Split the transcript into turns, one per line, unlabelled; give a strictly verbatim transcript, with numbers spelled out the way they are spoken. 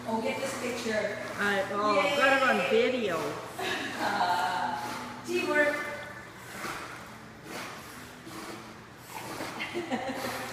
Oh, get this picture.
I, oh, I've got it on video.
Uh, teamwork.